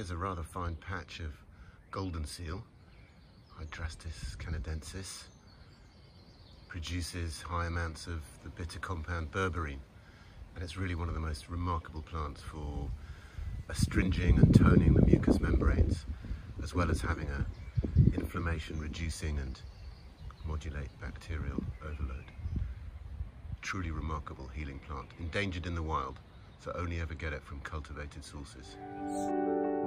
Here's a rather fine patch of Goldenseal, Hydrastis canadensis. Produces high amounts of the bitter compound berberine, and it's really one of the most remarkable plants for astringing and toning the mucous membranes, as well as having a inflammation reducing and modulate bacterial overload. Truly remarkable healing plant, endangered in the wild, so only ever get it from cultivated sources.